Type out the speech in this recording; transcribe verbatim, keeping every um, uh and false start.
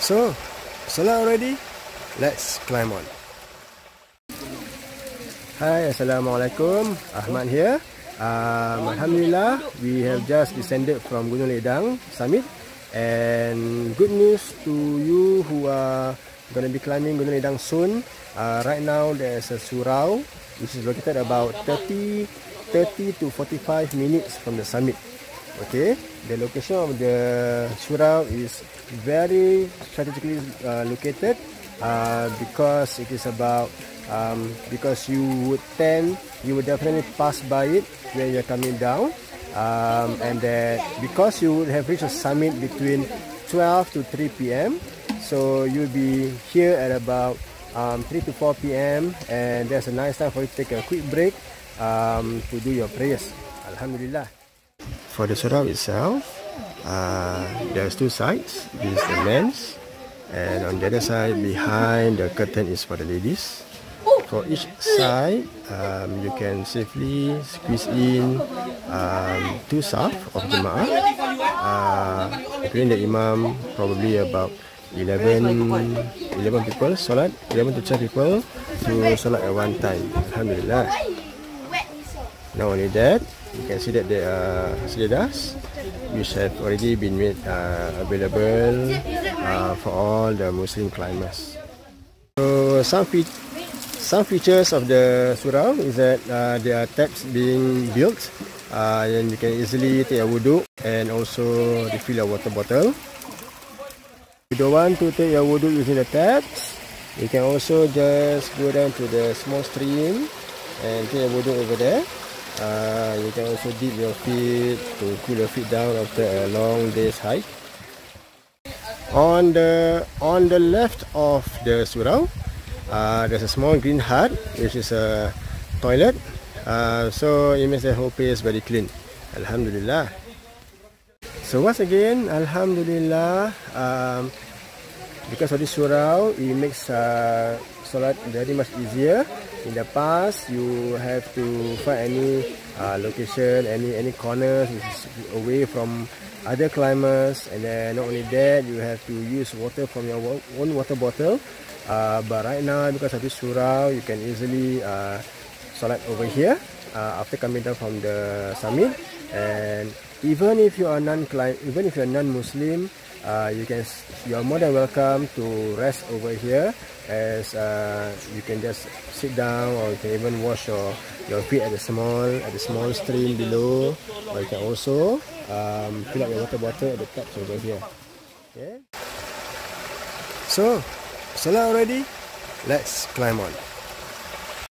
So, salah already? Let's climb on. Hi, Assalamualaikum. Ahmad here. Um, Alhamdulillah, we have just descended from Gunung Ledang summit. And good news to you who are going to be climbing Gunung Ledang soon. Uh, right now, there's a Surau, which is located about thirty to forty-five minutes from the summit. Okay, the location of the Surau is very strategically uh, located uh, because it is about um, because you would tend you would definitely pass by it when you're coming down, um, and that because you would have reached a summit between twelve to three p m so you'll be here at about um, three to four p m and there's a nice time for you to take a quick break um, to do your prayers. Alhamdulillah. For the Surau itself, uh, there's two sides. This is the men's, and on the other side behind the curtain is for the ladies. For each side, um, you can safely squeeze in um, two saf of Jemaah, uh, including the Imam, probably about eleven, eleven people solat, eleven to twelve people to solat at one time. Alhamdulillah. Not only that, you can see that there are sejadas which have already been made uh, available uh, for all the Muslim climbers. So some, fe some features of the Surau is that uh, there are taps being built uh, and you can easily take a wudhu and also refill your water bottle. If you don't want to take your wudhu using the taps, you can also just go down to the small stream and take a wudhu over there. Uh, you can also dip your feet to cool your feet down after a long day's hike. On the on the left of the Surau, uh, there's a small green hut which is a toilet. Uh, so it makes the whole place very clean. Alhamdulillah. So once again, Alhamdulillah, um, because of this Surau, it makes uh, solat very much easier. In the past, you have to find any uh, location, any any corners which is away from other climbers, and then not only that, you have to use water from your own water bottle. Uh, but right now, because of this Surau, you can easily uh, solat over here uh, after coming down from the summit. And even if you are non-climb, even if you are non-Muslim, uh, you can you are more than welcome to rest over here, as uh, you can just sit down, or you can even wash your, your feet at the small at the small stream below, or you can also um, fill up your water bottle at the taps over here. Okay. So, salah already? Let's climb on.